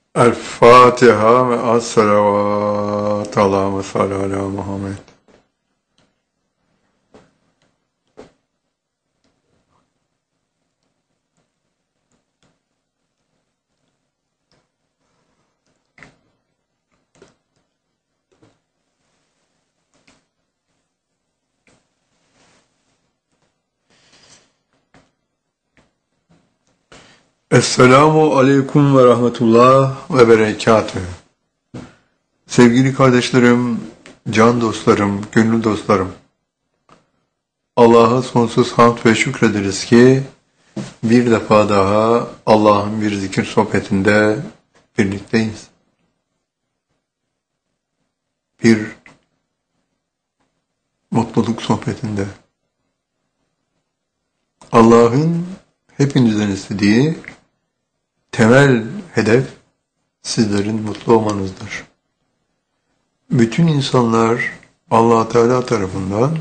El Fatiha ve as-salavat. Allahümme salli ala Muhammed. Esselamu aleyküm ve rahmetullah ve berekatühü. Sevgili kardeşlerim, can dostlarım, gönül dostlarım. Allah'a sonsuz hamd ve şükrederiz ki bir defa daha Allah'ın bir zikir sohbetinde birlikteyiz. Bir mutluluk sohbetinde. Allah'ın hepinizden istediği temel hedef sizlerin mutlu olmanızdır. Bütün insanlar Allah Teala tarafından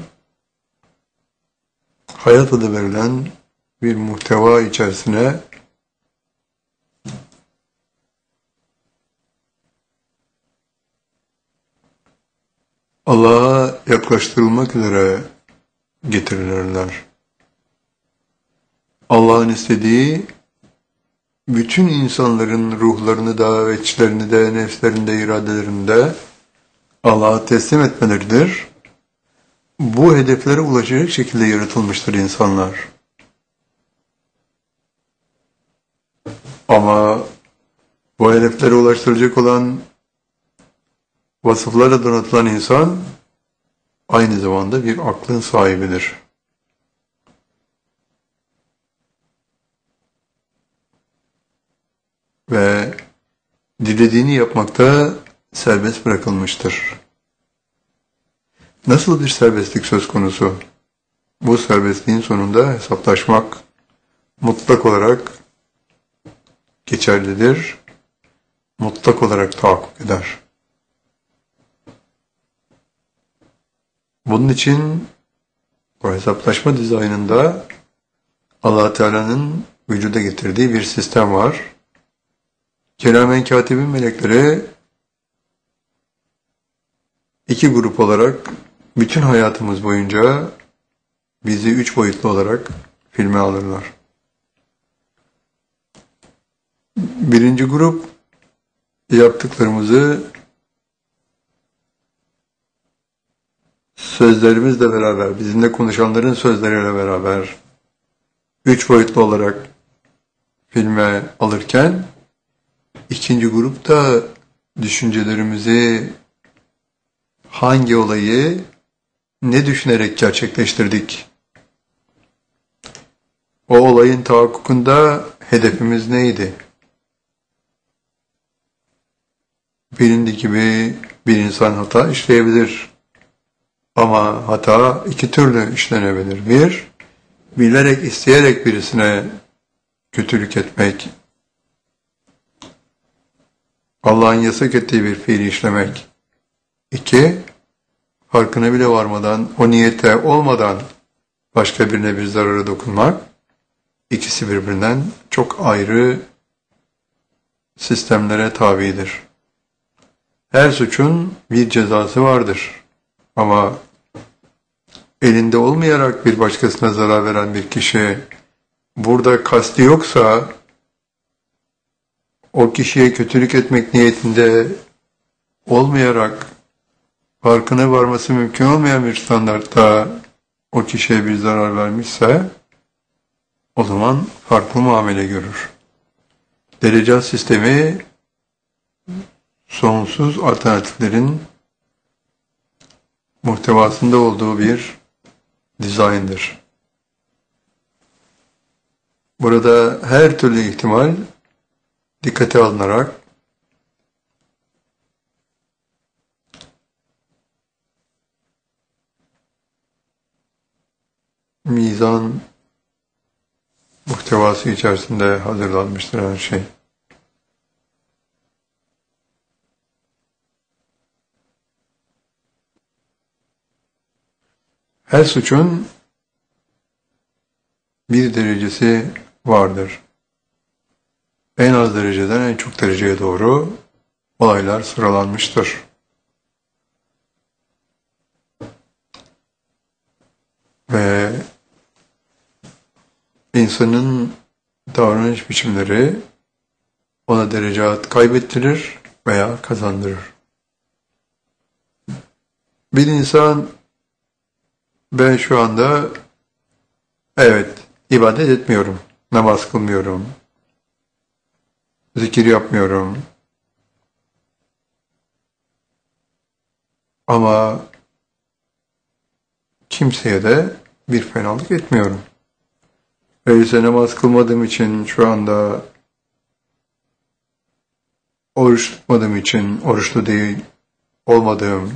hayat adı verilen bir muhteva içerisine Allah'a yaklaştırılmak üzere getirilirler. Allah'ın istediği bütün insanların ruhlarını da ve içlerini de, nefslerini de, iradelerini de Allah'a teslim etmeleridir. Bu hedeflere ulaşacak şekilde yaratılmıştır insanlar. Ama bu hedeflere ulaştıracak olan vasıflarla donatılan insan aynı zamanda bir aklın sahibidir. Ve dilediğini yapmakta serbest bırakılmıştır. Nasıl bir serbestlik söz konusu? Bu serbestliğin sonunda hesaplaşmak mutlak olarak geçerlidir, mutlak olarak tahakkuk eder. Bunun için o hesaplaşma dizaynında Allah Teala'nın vücuda getirdiği bir sistem var. Keramen katibin melekleri iki grup olarak bütün hayatımız boyunca bizi 3 boyutlu olarak filme alırlar. Birinci grup yaptıklarımızı sözlerimizle beraber, bizimle konuşanların sözleriyle beraber 3 boyutlu olarak filme alırken ikinci grup da düşüncelerimizi hangi olayı ne düşünerek gerçekleştirdik? O olayın tahakkukunda hedefimiz neydi? Bilindiği gibi bir insan hata işleyebilir. Ama hata iki türlü işlenebilir. Bir, bilerek, isteyerek birisine kötülük etmek, Allah'ın yasak ettiği bir fiili işlemek. İki, farkına bile varmadan, o niyete olmadan başka birine bir zarara dokunmak. İkisi birbirinden çok ayrı sistemlere tabidir. Her suçun bir cezası vardır. Ama elinde olmayarak bir başkasına zarar veren bir kişi burada kasti yoksa o kişiye kötülük etmek niyetinde olmayarak farkına varması mümkün olmayan bir standartta o kişiye bir zarar vermişse o zaman farklı muamele görür. Derecat sistemi sonsuz alternatiflerin muhtevasında olduğu bir dizayndır. Burada her türlü ihtimal dikkate alınarak mizan muhtevası içerisinde hazırlanmıştır her şey. Her suçun bir derecesi vardır. en az dereceden en çok dereceye doğru olaylar sıralanmıştır. Ve insanın davranış biçimleri ona derecat kaybettirir veya kazandırır. Bir insan ben şu anda evet ibadet etmiyorum, namaz kılmıyorum, zikir yapmıyorum ama kimseye de bir fenalık etmiyorum. Öyleyse namaz kılmadığım için şu anda oruç tutmadığım için oruçlu değil olmadığım,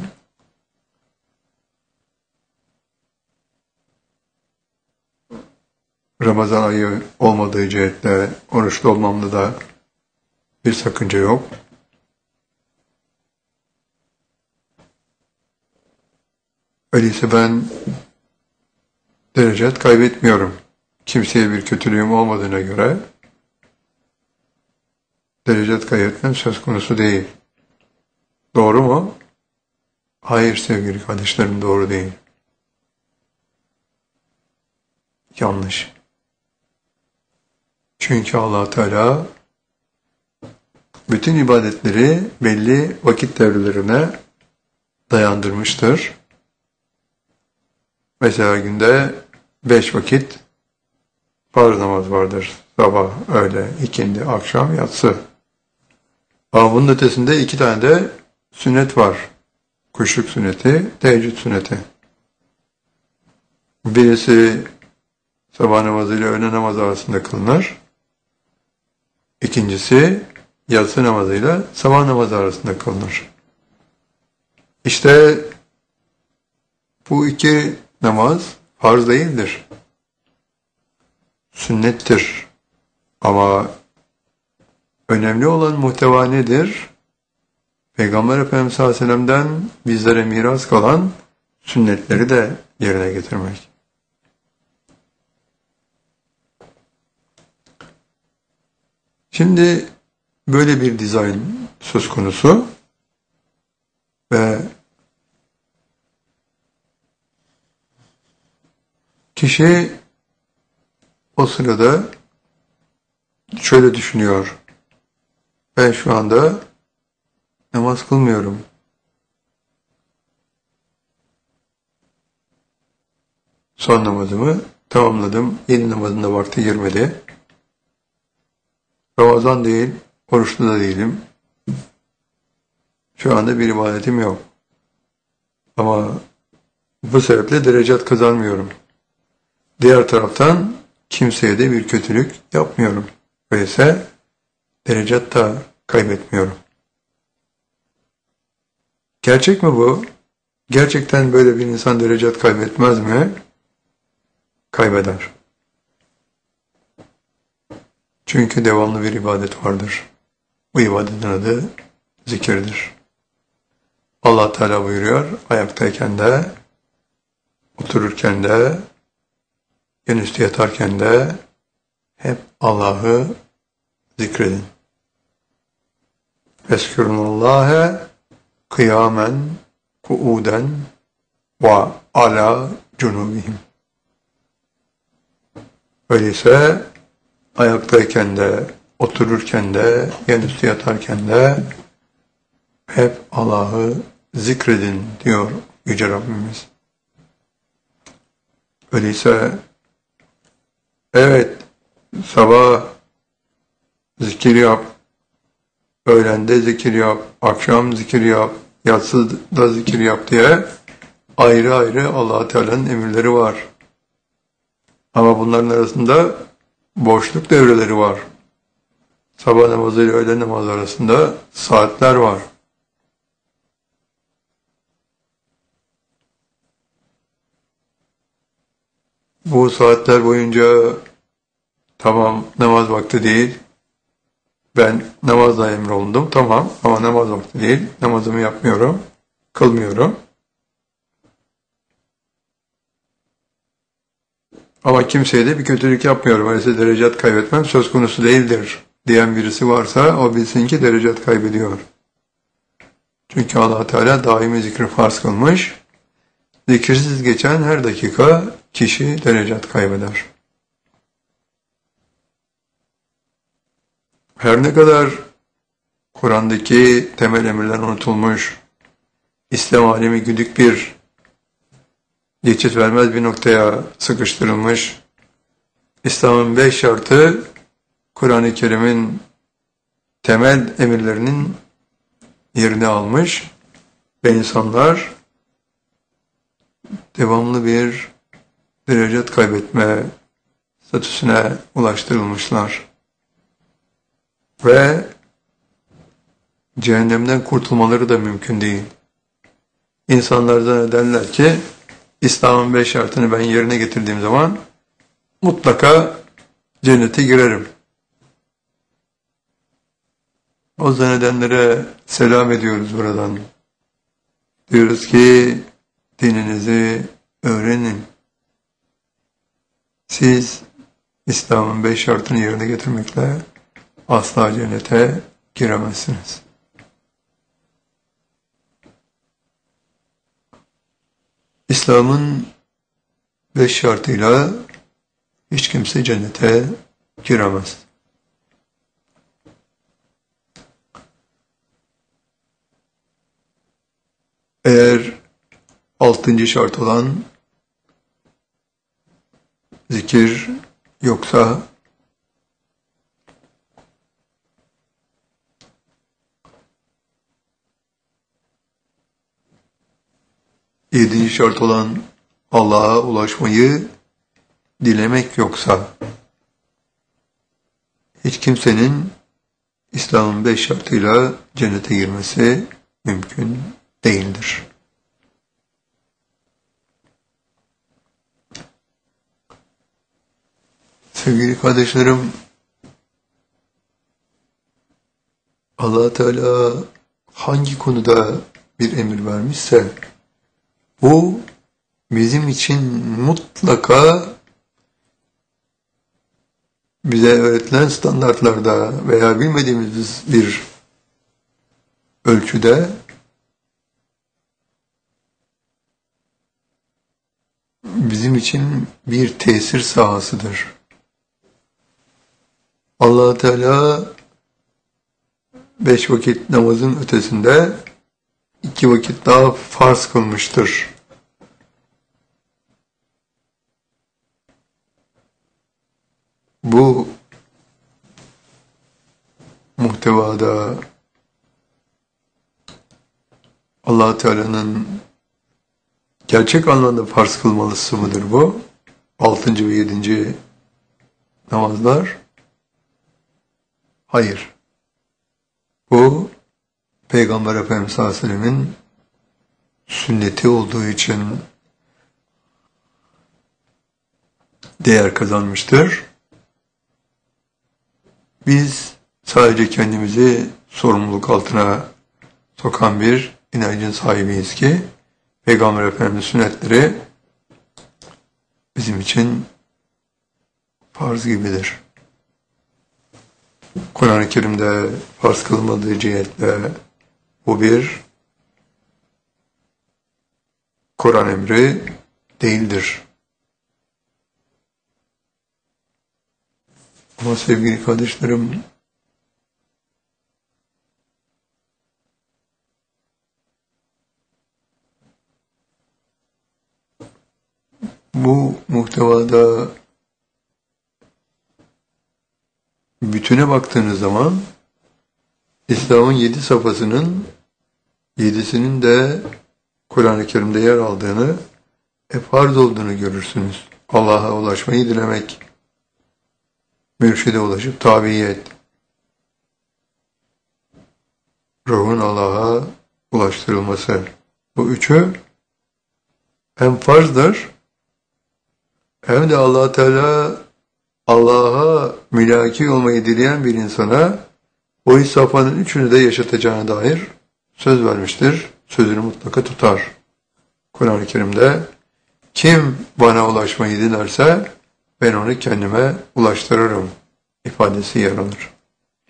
Ramazan ayı olmadığı cihetle oruçlu olmamda da bir sakınca yok. Öyleyse ben derecet kaybetmiyorum. Kimseye bir kötülüğüm olmadığına göre derecet kaybetmem söz konusu değil. Doğru mu? Hayır sevgili kardeşlerim, doğru değil. Yanlış. Çünkü Allah Teala bütün ibadetleri belli vakit devrelerine dayandırmıştır. Mesela günde 5 vakit farz namaz vardır. Sabah, öğle, ikindi, akşam, yatsı. Ama bunun ötesinde 2 tane de sünnet var. Kuşluk sünneti, teheccüd sünneti. Birisi sabah namazı ile öğle namazı arasında kılınır. İkincisi yatsı namazıyla sabah namazı arasında kılınır. İşte bu iki namaz farz değildir. Sünnettir. Ama önemli olan muhteva nedir? Peygamber Efendimiz sallallahu aleyhi ve sellem'den bizlere miras kalan sünnetleri de yerine getirmek. Şimdi böyle bir dizayn söz konusu ve kişi o sırada şöyle düşünüyor: ben şu anda namaz kılmıyorum. Son namazımı tamamladım. Yeni namazın da vakti girmedi. Ramazan değil, oruçlu da değilim. Şu anda bir ibadetim yok. Ama bu sebeple derecat kazanmıyorum. Diğer taraftan kimseye de bir kötülük yapmıyorum. Öyleyse derecat da kaybetmiyorum. Gerçek mi bu? Gerçekten böyle bir insan derecat kaybetmez mi? Kaybeder. Çünkü devamlı bir ibadet vardır. Bu ibadetin adı zikirdir. Allah Teala buyuruyor, ayaktayken de, otururken de, yanüstü yatarken de hep Allah'ı zikredin. Eskürunullâhe kıyamen, kuuden ve ala cunubihim. Öyleyse ayaktayken de, otururken de, yanüstü yatarken de hep Allah'ı zikredin diyor Yüce Rabbimiz. Öyleyse evet, sabah zikir yap, öğlende zikir yap, akşam zikir yap, yatsıda zikir yap diye ayrı ayrı Allah Teala'nın emirleri var. Ama bunların arasında boşluk devreleri var. Sabah namazı ile öğle namazı arasında saatler var. Bu saatler boyunca tamam namaz vakti değil, ben namazla emrolundum, tamam, ama namaz vakti değil, namazımı yapmıyorum, kılmıyorum. Ama kimseye de bir kötülük yapmıyorum. Öyleyse derecat kaybetmem söz konusu değildir diyen birisi varsa o bilsin ki derecet kaybediyor. Çünkü Allah Teala daimi zikri farz kılmış. Zikirsiz geçen her dakika kişi derecet kaybeder. Her ne kadar Kur'an'daki temel emirler unutulmuş, İslam alemi güdük bir, geçit vermez bir noktaya sıkıştırılmış, İslam'ın 5 şartı Kur'an-ı Kerim'in temel emirlerinin yerini almış ve insanlar devamlı bir derecet kaybetme statüsüne ulaştırılmışlar. Ve cehennemden kurtulmaları da mümkün değil. İnsanlar da derler ki İslam'ın 5 şartını ben yerine getirdiğim zaman mutlaka cennete girerim. O zannedenlere selam ediyoruz buradan. Diyoruz ki dininizi öğrenin. Siz İslam'ın 5 şartını yerine getirmekle asla cennete giremezsiniz. İslam'ın 5 şartıyla hiç kimse cennete giremez. Eğer 6. şart olan zikir yoksa yedinci şart olan Allah'a ulaşmayı dilemek yoksa hiç kimsenin İslam'ın 5 şartıyla cennete girmesi mümkün değildir. Sevgili kardeşlerim, Allah Teala hangi konuda bir emir vermişse bu bizim için mutlaka bize öğretilen standartlarda veya bilmediğimiz bir ölçüde bizim için bir tesir sahasıdır. Allah Teala 5 vakit namazın ötesinde 2 vakit daha farz kılmıştır. Bu muhtevada Allah Teala'nın gerçek anlamda farz kılmalısı mıdır bu? 6. ve 7. namazlar? Hayır. Bu Peygamber Efendimiz sallallahu aleyhi ve sellem'in sünneti olduğu için değer kazanmıştır. Biz sadece kendimizi sorumluluk altına sokan bir inancın sahibiyiz ki Peygamber Efendimiz sünnetleri bizim için farz gibidir. Kur'an-ı Kerim'de farz kılınmadığı cihetle bu bir Kur'an emri değildir. Ama sevgili kardeşlerim, bu muhtevada bütüne baktığınız zaman İslam'ın 7 safhasının 7'sinin de Kur'an-ı Kerim'de yer aldığını, farz olduğunu görürsünüz. Allah'a ulaşmayı dilemek, mürşide ulaşıp tabiyet, ruhun Allah'a ulaştırılması. Bu üçü hem farzdır hem de Allah Teala Allah'a mülaki olmayı dileyen bir insana o safhanın üçünü de yaşatacağına dair söz vermiştir. Sözünü mutlaka tutar. Kur'an-ı Kerim'de kim bana ulaşmayı dilerse ben onu kendime ulaştırırım ifadesi yer alır.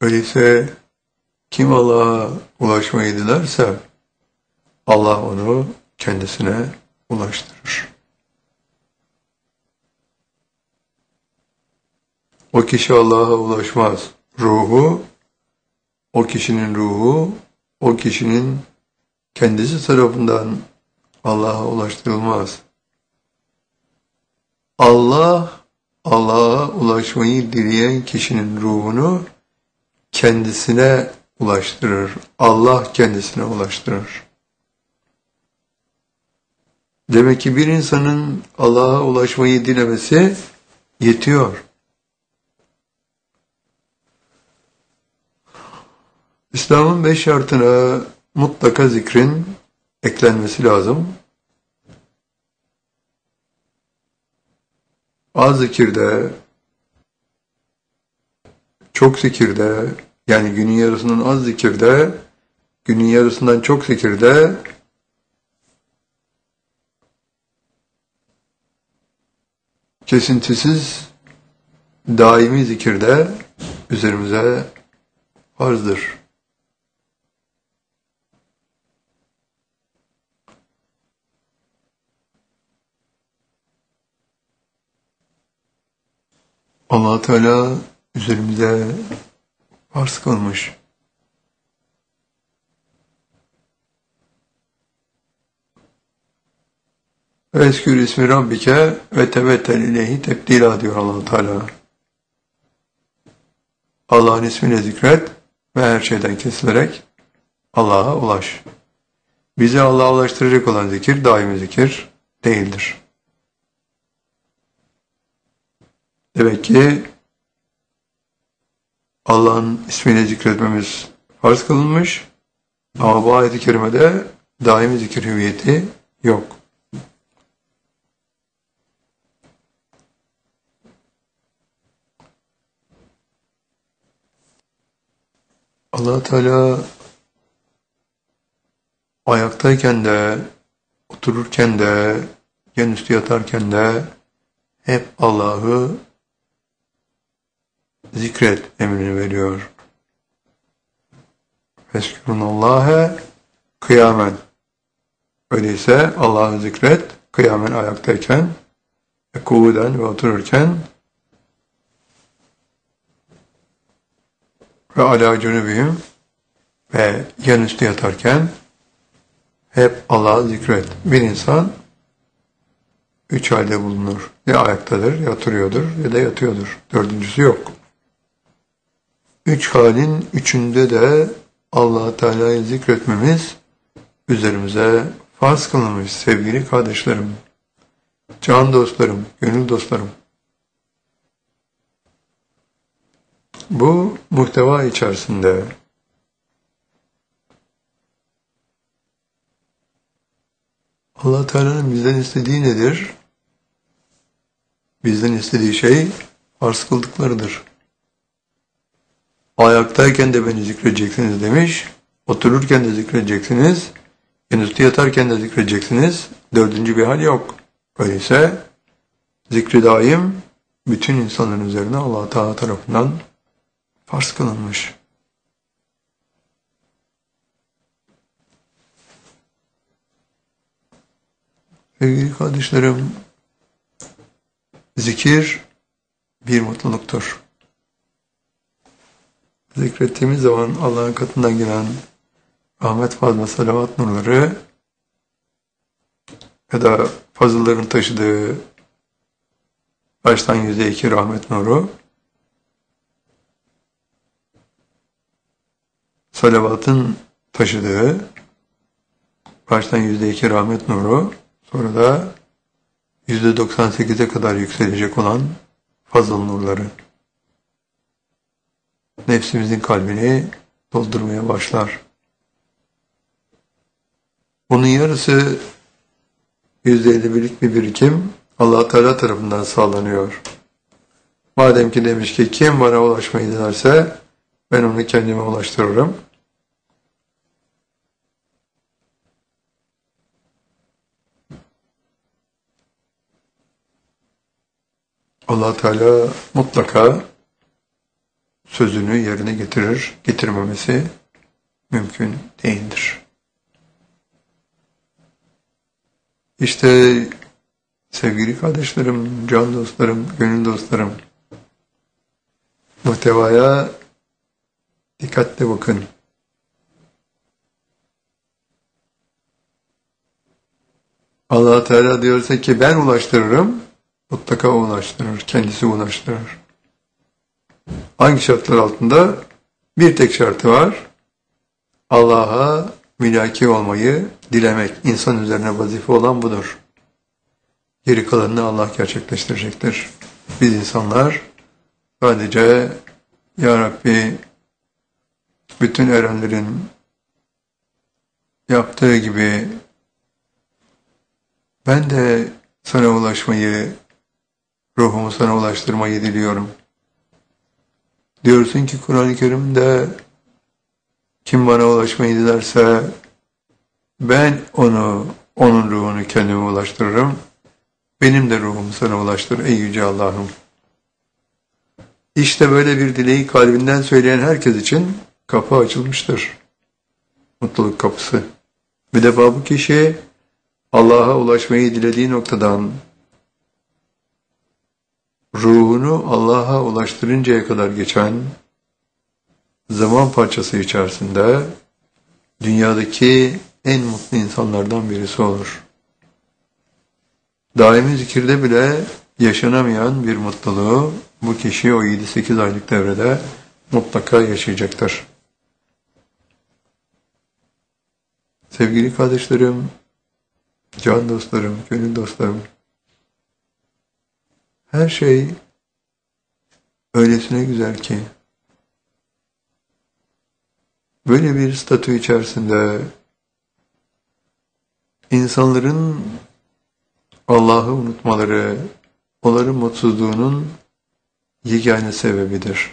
Öyleyse kim Allah'a ulaşmayı dilerse Allah onu kendisine ulaştırır. O kişi Allah'a ulaşmaz. O kişinin ruhu, o kişinin kendisi tarafından Allah'a ulaştırılmaz. Allah'a ulaşmayı dileyen kişinin ruhunu kendisine ulaştırır. Allah kendisine ulaştırır. Demek ki bir insanın Allah'a ulaşmayı dilemesi yetiyor. İslam'ın 5 şartına mutlaka zikrin eklenmesi lazım. Az zikirde, çok zikirde, yani günün yarısından az zikirde, günün yarısından çok zikirde, kesintisiz, daimi zikirde üzerimize farzdır. Allah Teala üzerimize farz kılmış. Eskür ismi Rabbike ve tebettel ileyhi tebdila diyor Allah Teala. Allah'ın ismini zikret ve her şeyden kesilerek Allah'a ulaş. Bizi Allah'a ulaştıracak olan zikir daimi zikir değildir. Demek ki Allah'ın ismini zikretmemiz farz kılınmış ama bu ayet-i kerimede daimi zikir hüviyeti yok. Allah Teala ayaktayken de, otururken de, yan üstü yatarken de hep Allah'ı zikret emrini veriyor. Feskurullâhe kıyamen. Öyleyse Allah'ı zikret kıyamen ayaktayken, kuvuden ve otururken ve alâ cünübihim ve yan üstü yatarken hep Allah'ı zikret. Bir insan 3 halde bulunur. Ya ayaktadır, ya oturuyordur ya da yatıyordur. Dördüncüsü yok. 3 halin üçünde de Allah Teala'yı zikretmemiz üzerimize farz kılınmış sevgili kardeşlerim, can dostlarım, gönül dostlarım. Bu muhteva içerisinde Allah Teala'nın bizden istediği nedir? Bizden istediği şey farz kıldıklarıdır. Ayaktayken de beni zikredeceksiniz demiş, otururken de zikredeceksiniz, en üstü yatarken de zikredeceksiniz, dördüncü bir hal yok. Öyleyse zikri daim bütün insanların üzerine Allah Teala tarafından farz kılınmış. Sevgili kardeşlerim, zikir bir mutluluktur. Zikrettiğimiz zaman Allah'ın katından gelen rahmet, fazla, salavat nurları ya da fazılların taşıdığı baştan %2 rahmet nuru, salavatın taşıdığı baştan %2 rahmet nuru, sonra da %98'e kadar yükselecek olan fazıl nurları nefsimizin kalbini doldurmaya başlar. Bunun yarısı %51'lik bir birikim Allah Teala tarafından sağlanıyor. Madem ki demiş ki kim bana ulaşmayı dilerse ben onu kendime ulaştırırım. Allah Teala mutlaka sözünü yerine getirir, getirmemesi mümkün değildir. İşte sevgili kardeşlerim, can dostlarım, gönül dostlarım, muhtevaya dikkatle bakın. Allah Teala diyorsa ki ben ulaştırırım, mutlaka ulaştırır, kendisi ulaştırır. Hangi şartlar altında? Bir tek şartı var. Allah'a mülaki olmayı dilemek. İnsan üzerine vazife olan budur. Geri kalanını Allah gerçekleştirecektir. Biz insanlar sadece Ya Rabbi bütün erenlerin yaptığı gibi ben de sana ulaşmayı, ruhumu sana ulaştırmayı diliyorum. Diyorsun ki Kur'an-ı Kerim'de kim bana ulaşmayı dilerse ben onun ruhunu kendime ulaştırırım. Benim de ruhumu sana ulaştır ey yüce Allah'ım. İşte böyle bir dileği kalbinden söyleyen herkes için kapı açılmıştır. Mutluluk kapısı. Bir defa bu kişi Allah'a ulaşmayı dilediği noktadan ruhunu Allah'a ulaştırıncaya kadar geçen zaman parçası içerisinde dünyadaki en mutlu insanlardan birisi olur. Daimi zikirde bile yaşanamayan bir mutluluğu bu kişi o 7-8 aylık devrede mutlaka yaşayacaktır. Sevgili kardeşlerim, can dostlarım, gönül dostlarım, her şey öylesine güzel ki böyle bir statü içerisinde insanların Allah'ı unutmaları, onların mutsuzluğunun yegane sebebidir.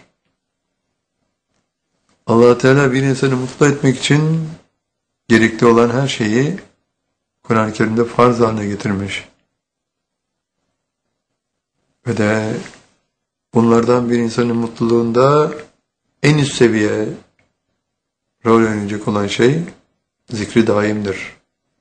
Allah Teala bir insanı mutlu etmek için gerekli olan her şeyi Kur'an-ı Kerim'de farz haline getirmiş. Ve de bunlardan bir insanın mutluluğunda en üst seviye rol oynayacak olan şey zikri daimdir.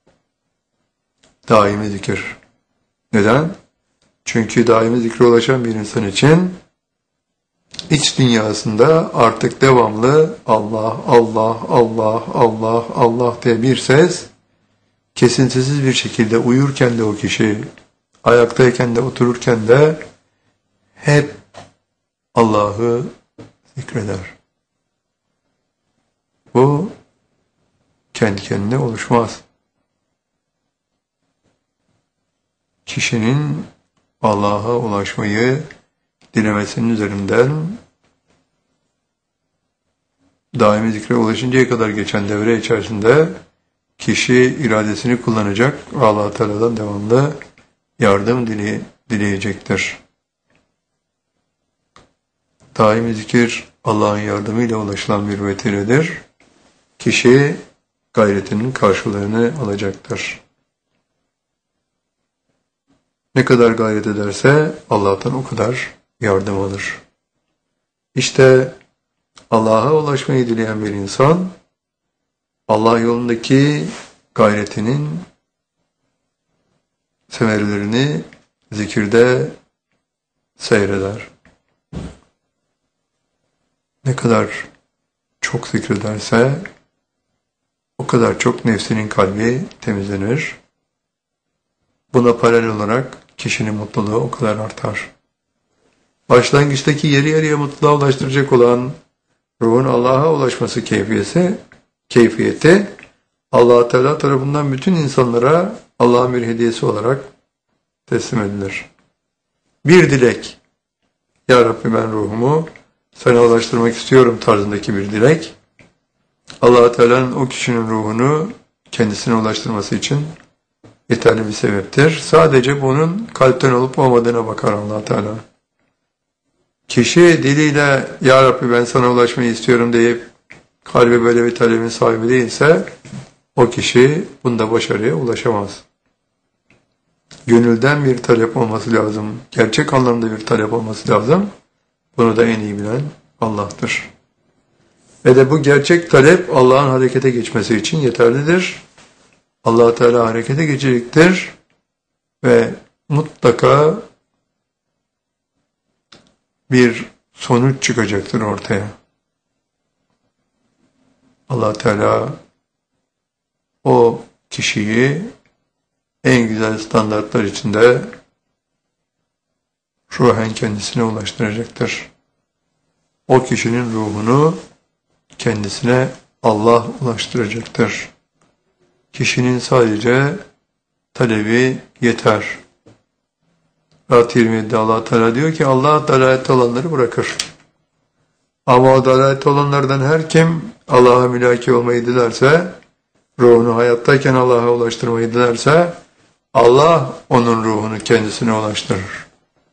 Daimi zikir. Neden? Çünkü daimi zikre ulaşan bir insan için iç dünyasında artık devamlı Allah, Allah, Allah, Allah, Allah diye bir ses kesintisiz bir şekilde uyurken de o kişi, ayaktayken de otururken de hep Allah'ı zikreder. Bu kendi kendine oluşmaz. Kişinin Allah'a ulaşmayı dilemesinin üzerinden daimi zikre ulaşıncaya kadar geçen devre içerisinde kişi iradesini kullanacak, Allah Teala'dan devamlı yardım dileyecektir. Daimi zikir Allah'ın yardımıyla ulaşılan bir vesiledir. Kişi gayretinin karşılığını alacaktır. Ne kadar gayret ederse Allah'tan o kadar yardım alır. İşte Allah'a ulaşmayı dileyen bir insan Allah yolundaki gayretinin semerelerini zikirde seyreder. Ne kadar çok zikrederse o kadar çok nefsinin kalbi temizlenir. Buna paralel olarak kişinin mutluluğu o kadar artar. Başlangıçtaki yarı yarıya mutluluğa ulaştıracak olan ruhun Allah'a ulaşması keyfiyeti Allah Teala tarafından bütün insanlara Allah'ın bir hediyesi olarak teslim edilir. Bir dilek, Ya Rabbi ben ruhumu sana ulaştırmak istiyorum tarzındaki bir dilek, Allah Teala'nın o kişinin ruhunu kendisine ulaştırması için yeterli bir sebeptir. Sadece bunun kalpten olup olmadığına bakar Allah Teala. Kişi diliyle Ya Rabbi ben sana ulaşmayı istiyorum deyip kalbi böyle bir talebin sahibi değilse o kişi bunda başarıya ulaşamaz. Gönülden bir talep olması lazım. Gerçek anlamda bir talep olması lazım. Bunu da en iyi bilen Allah'tır. Ve de bu gerçek talep Allah'ın harekete geçmesi için yeterlidir. Allah Teala harekete geçecektir ve mutlaka bir sonuç çıkacaktır ortaya. Allah Teala o kişiyi en güzel standartlar içinde ruhen kendisine ulaştıracaktır. O kişinin ruhunu kendisine Allah ulaştıracaktır. Kişinin sadece talebi yeter. Ayet 27'de Allah Teala diyor ki Allah dalalette olanları bırakır. Ama o dalalette olanlardan her kim Allah'a mülaki olmayı dilerse, ruhunu hayattayken Allah'a ulaştırmayı dilerse, Allah onun ruhunu kendisine ulaştırır.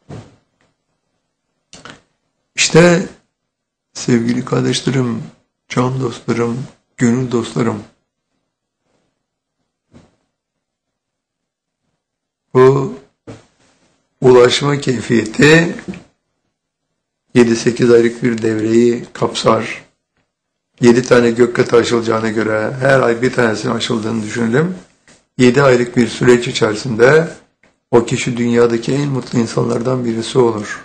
İşte sevgili kardeşlerim, can dostlarım, gönül dostlarım, bu ulaşma keyfiyeti 7-8 aylık bir devreyi kapsar. 7 tane gökkatı aşılacağına göre her ay bir tanesinin aşıldığını düşünelim. 7 aylık bir süreç içerisinde o kişi dünyadaki en mutlu insanlardan birisi olur.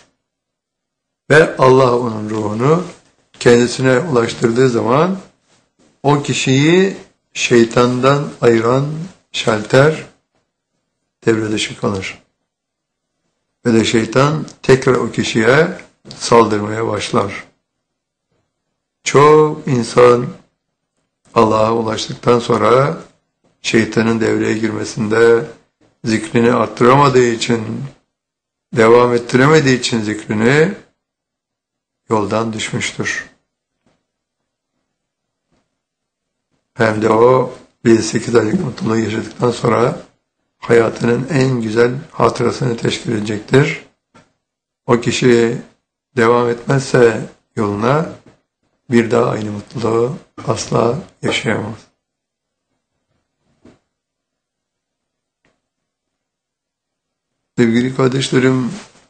Ve Allah onun ruhunu kendisine ulaştırdığı zaman o kişiyi şeytandan ayıran şalter devre dışı kalır. Ve de şeytan tekrar o kişiye saldırmaya başlar. Çoğu insan Allah'a ulaştıktan sonra şeytanın devreye girmesinde zikrini arttıramadığı için, devam ettiremediği için zikrini yoldan düşmüştür. Hem de o 8 aylık mutluluğu yaşadıktan sonra hayatının en güzel hatırasını teşkil edecektir. O kişi devam etmezse yoluna bir daha aynı mutluluğu asla yaşayamaz. Sevgili kardeşlerim,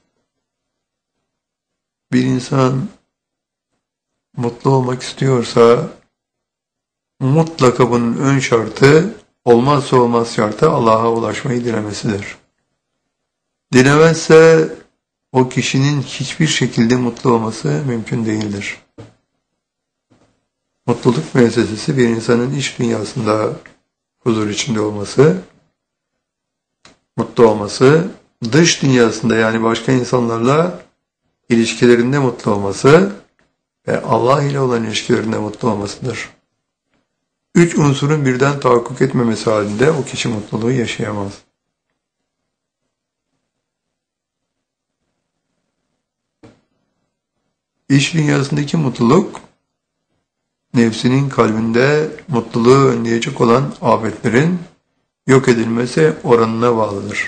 bir insan mutlu olmak istiyorsa mutlaka bunun ön şartı, olmazsa olmaz şartı Allah'a ulaşmayı dilemesidir. Dilemezse o kişinin hiçbir şekilde mutlu olması mümkün değildir. Mutluluk müessesesi bir insanın iç dünyasında huzur içinde olması, mutlu olması, dış dünyasında yani başka insanlarla ilişkilerinde mutlu olması ve Allah ile olan ilişkilerinde mutlu olmasıdır. 3 unsurun birden tahakkuk etmemesi halinde o kişi mutluluğu yaşayamaz. İç dünyasındaki mutluluk, nefsinin kalbinde mutluluğu önleyecek olan afetlerin yok edilmesi oranına bağlıdır.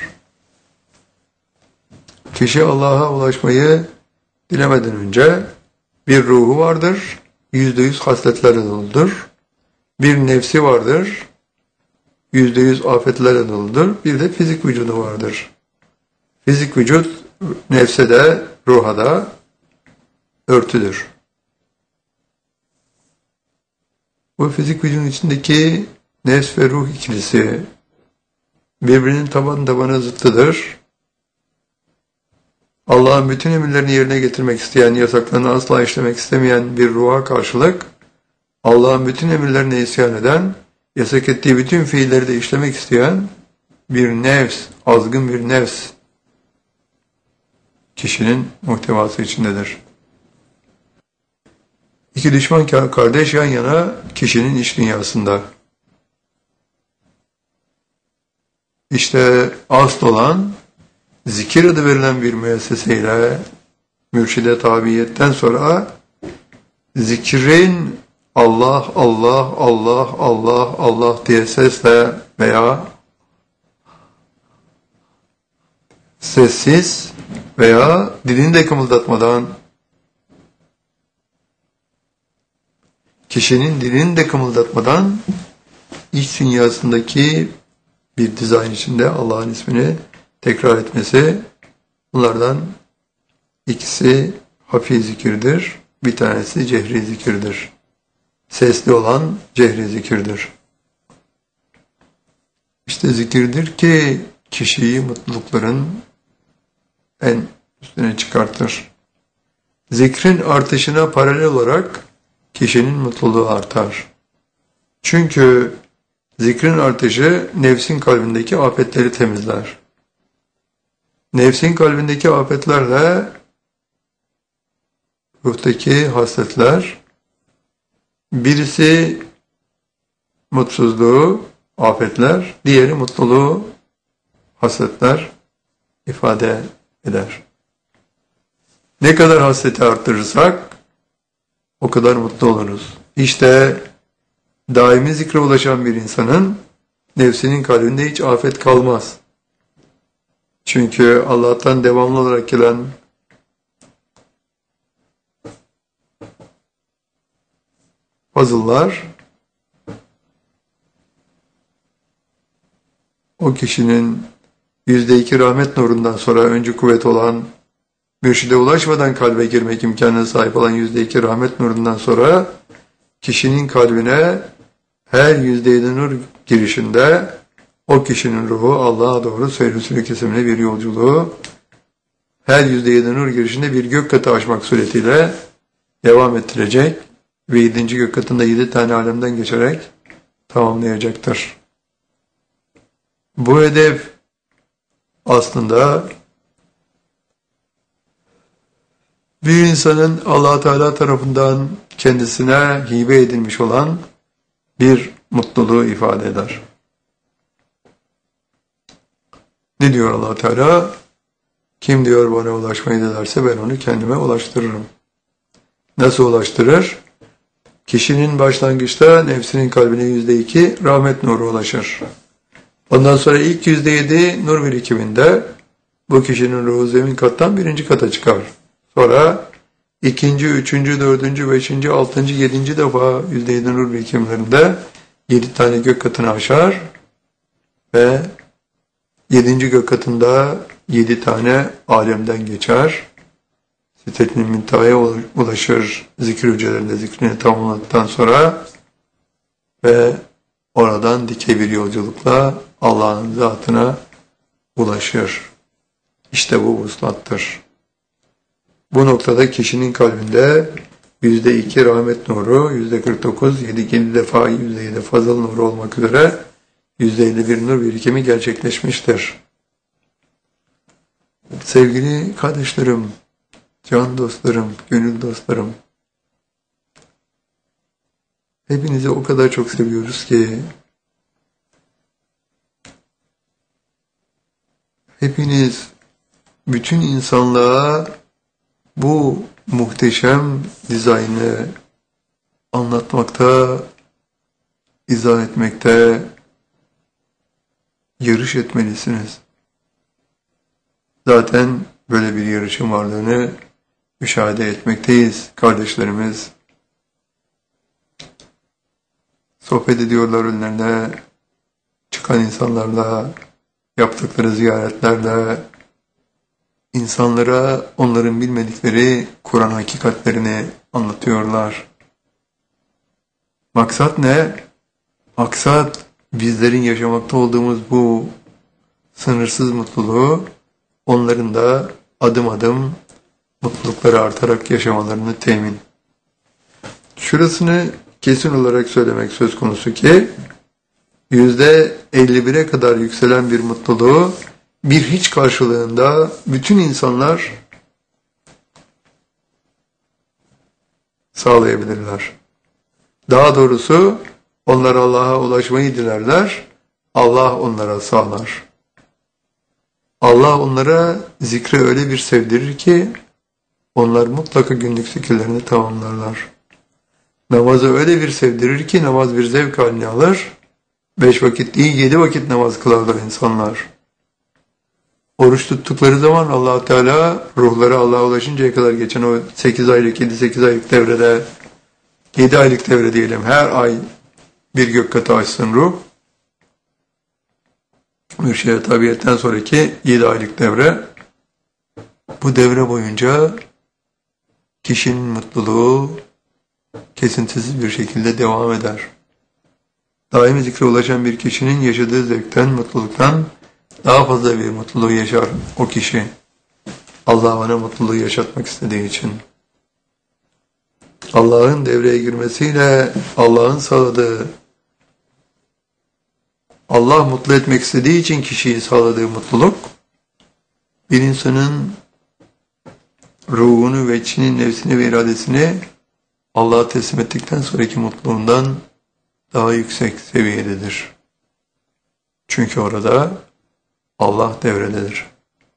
Kişi Allah'a ulaşmayı dilemeden önce bir ruhu vardır, %100 hasletlerle doludur. Bir nefsi vardır, %100 afetlerle doludur. Bir de fizik vücudu vardır. Fizik vücut nefse de ruha da örtüdür. Bu fizik vücudun içindeki nefs ve ruh ikilisi birbirinin taban tabana zıttıdır. Allah'ın bütün emirlerini yerine getirmek isteyen, yasaklarını asla işlemek istemeyen bir ruha karşılık, Allah'ın bütün emirlerine isyan eden, yasak ettiği bütün fiilleri de işlemek isteyen bir nefs, azgın bir nefs kişinin muhtevası içindedir. İki düşman kardeş yan yana kişinin iç dünyasında. İşte asıl olan zikir adı verilen bir müesseseyle mürşide tabiiyetten sonra zikrin Allah, Allah, Allah, Allah, Allah diye sesle veya sessiz veya dilini de kımıldatmadan, kişinin dilini de kımıldatmadan iç dünyasındaki bir dizayn içinde Allah'ın ismini tekrar etmesi, bunlardan ikisi hafif zikirdir, bir tanesi cehri zikirdir. Sesli olan cehri zikirdir. İşte zikirdir ki kişiyi mutlulukların en üstüne çıkartır. Zikrin artışına paralel olarak kişinin mutluluğu artar. Çünkü zikrin artışı nefsin kalbindeki afetleri temizler. Nefsin kalbindeki afetlerle ruhtaki hasletler, birisi mutsuzluğu, afetler, diğeri mutluluğu, hasletler ifade eder. Ne kadar hasreti arttırırsak o kadar mutlu oluruz. İşte daimi zikre ulaşan bir insanın nefsinin kalbinde hiç afet kalmaz. Çünkü Allah'tan devamlı olarak gelen fazıllar o kişinin %2 rahmet nurundan sonra öncü kuvvet olan, mürşide ulaşmadan kalbe girmek imkanına sahip olan %2 rahmet nurundan sonra kişinin kalbine her %7 nur girişinde o kişinin ruhu Allah'a doğru seyir kesimine bir yolculuğu her %7 nur girişinde bir gök katı aşmak suretiyle devam ettirecek ve 7. gök katında 7 tane alemden geçerek tamamlayacaktır. Bu hedef aslında bir insanın Allah Teala tarafından kendisine hibe edilmiş olan bir mutluluğu ifade eder. Ne diyor Allah Teala? Kim diyor bana ulaşmayı dilerse ben onu kendime ulaştırırım. Nasıl ulaştırır? Kişinin başlangıçta nefsinin kalbine %2 rahmet nuru ulaşır. Ondan sonra ilk %7 nur birikiminde bu kişinin ruhu zemin kattan 1. kata çıkar. Sonra 2., 3., 4., 5., 6., 7. defa %7 nur birikimlerinde 7 tane gök katını aşar ve 7. gök katında 7 tane alemden geçer. Sitetinin müntehaya ulaşır zikir hücrelerinde zikrini tamamladıktan sonra ve oradan dikey bir yolculukla Allah'ın zatına ulaşır. İşte bu vuslattır. Bu noktada kişinin kalbinde %2 rahmet nuru, %49, 7 defa %7 fazıl nuru olmak üzere %51 nur birikimi gerçekleşmiştir. Sevgili kardeşlerim, can dostlarım, gönül dostlarım, hepinizi o kadar çok seviyoruz ki hepiniz bütün insanlığa bu muhteşem dizaynı anlatmakta, izah etmekte yarış etmelisiniz. Zaten böyle bir yarışın varlığını müşahede etmekteyiz. Kardeşlerimiz sohbet ediyorlar önlerine çıkan insanlarla, yaptıkları ziyaretlerle, insanlara onların bilmedikleri Kur'an hakikatlerini anlatıyorlar. Maksat ne? Maksat bizlerin yaşamakta olduğumuz bu sınırsız mutluluğu onların da adım adım mutlulukları artarak yaşamalarını temin. Şurasını kesin olarak söylemek söz konusu ki %51'e kadar yükselen bir mutluluğu bir hiç karşılığında bütün insanlar sağlayabilirler. Daha doğrusu onlar Allah'a ulaşmayı dilerler, Allah onlara sağlar. Allah onlara zikri öyle bir sevdirir ki onlar mutlaka günlük zikirlerini tamamlarlar. Namazı öyle bir sevdirir ki namaz bir zevk haline alır. 5 vakit değil 7 vakit namaz kılarlar insanlar. Oruç tuttukları zaman Allah Teala ruhları Allah'a ulaşıncaya kadar geçen o 8 aylık 7-8 aylık devrede 7 aylık devre diyelim her ay bir gök katı açsın ruh. Mürşide tabiyetten sonraki 7 aylık devre. Bu devre boyunca kişinin mutluluğu kesintisiz bir şekilde devam eder. Daimi zikre ulaşan bir kişinin yaşadığı zevkten, mutluluktan daha fazla bir mutluluğu yaşar o kişi. Allah ona mutluluğu yaşatmak istediği için. Allah'ın devreye girmesiyle Allah'ın sağladığı, Allah mutlu etmek istediği için kişiyi sağladığı mutluluk, bir insanın ruhunu ve içinin nefsini ve iradesini Allah'a teslim ettikten sonraki mutluluğundan daha yüksek seviyededir. Çünkü orada Allah devrededir.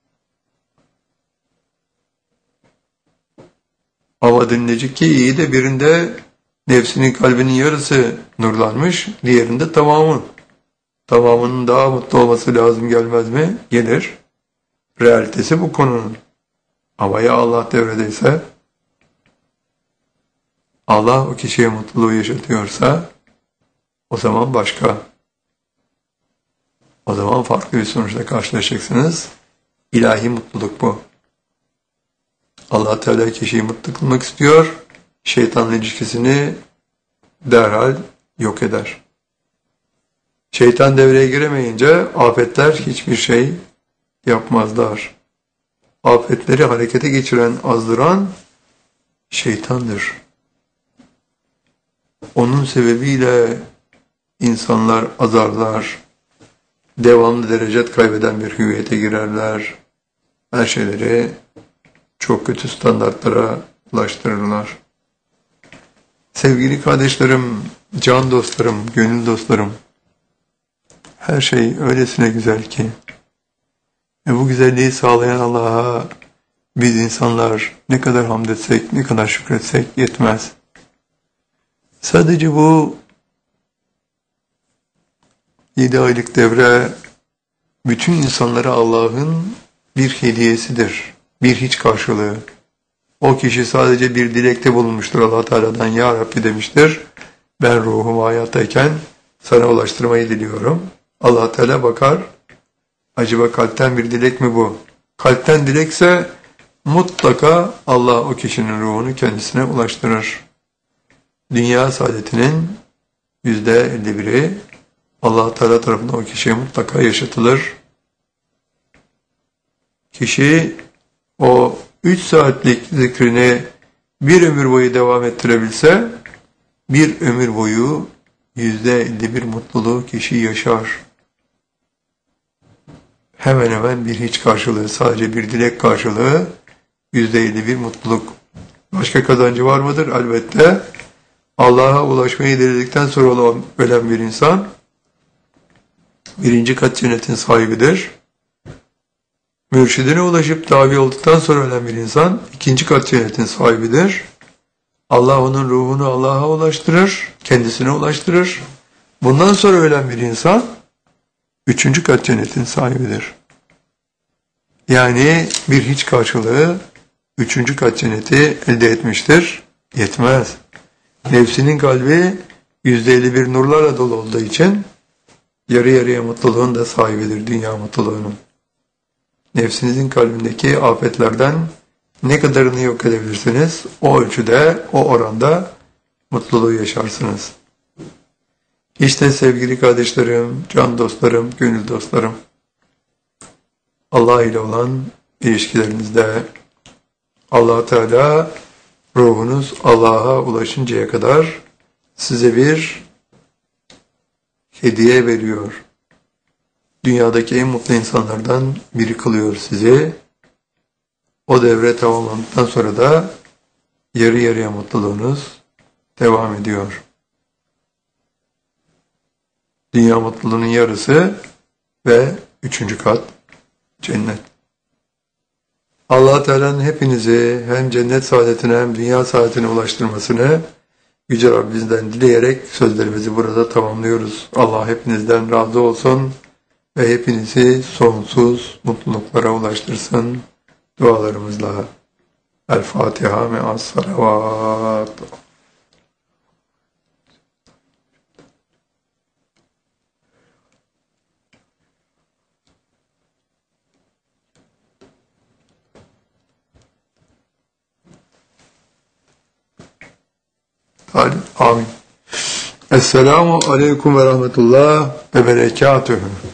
Ama denilecek ki iyi de birinde nefsinin kalbinin yarısı nurlanmış, diğerinde tamamı. Tamamının daha mutlu olması lazım gelmez mi? Gelir. Realitesi bu konunun. Ama ya Allah devredeyse, Allah o kişiye mutluluğu yaşatıyorsa, o zaman başka. O zaman farklı bir sonuçla karşılaşacaksınız. İlahi mutluluk bu. Allah Teala kişiyi mutlu kılmak istiyor, şeytanla ilişkisini derhal yok eder. Şeytan devreye giremeyince afetler hiçbir şey yapmazlar. Afetleri harekete geçiren, azdıran şeytandır. Onun sebebiyle insanlar azarlar, devamlı derecet kaybeden bir hüviyete girerler. Her şeyleri çok kötü standartlara ulaştırırlar. Sevgili kardeşlerim, can dostlarım, gönül dostlarım, her şey öylesine güzel ki ve bu güzelliği sağlayan Allah'a biz insanlar ne kadar hamd etsek, ne kadar şükretsek yetmez. Sadece bu 7 aylık devre bütün insanlara Allah'ın bir hediyesidir, bir hiç karşılığı. O kişi sadece bir dilekte bulunmuştur Allah Teala'dan, Ya Rabbi demiştir. Ben ruhumu hayattayken sana ulaştırmayı diliyorum. Allah Teala bakar. Acaba kalpten bir dilek mi bu? Kalpten dilekse mutlaka Allah o kişinin ruhunu kendisine ulaştırır. Dünya saadetinin %51'i Allah Teala tarafından o kişiye mutlaka yaşatılır. Kişi o 3 saatlik zikrini bir ömür boyu devam ettirebilse, bir ömür boyu %51 mutluluğu kişi yaşar. Hemen hemen bir hiç karşılığı, sadece bir dilek karşılığı %51 mutluluk. Başka kazancı var mıdır? Elbette. Allah'a ulaşmayı diledikten sonra ölen bir insan, birinci kat cennetin sahibidir. Mürşidine ulaşıp tabi olduktan sonra ölen bir insan, ikinci kat cennetin sahibidir. Allah onun ruhunu Allah'a ulaştırır, kendisine ulaştırır. Bundan sonra ölen bir insan, üçüncü kat cennetin sahibidir. Yani bir hiç karşılığı, üçüncü kat cenneti elde etmiştir. Yetmez. Nefsinin kalbi %51 nurlarla dolu olduğu için, yarı yarıya mutluluğun da sahibidir, dünya mutluluğunun. Nefsinizin kalbindeki afetlerden ne kadarını yok edebilirsiniz, o ölçüde, o oranda mutluluğu yaşarsınız. İşte sevgili kardeşlerim, can dostlarım, gönül dostlarım, Allah ile olan ilişkilerinizde Allah Teala ruhunuz Allah'a ulaşıncaya kadar size bir hediye veriyor. Dünyadaki en mutlu insanlardan biri kılıyor sizi. O devre tamamlandıktan sonra da yarı yarıya mutluluğunuz devam ediyor. Dünya mutluluğunun yarısı ve üçüncü kat cennet. Allah Teala'nın hepinizi hem cennet saadetine hem dünya saadetine ulaştırmasını Yüce Rabbimizden dileyerek sözlerimizi burada tamamlıyoruz. Allah hepinizden razı olsun ve hepinizi sonsuz mutluluklara ulaştırsın dualarımızla. El Fatiha me'as salavat. Hadi, amin. Esselamu aleyküm ve rahmetullah ve berekatühü.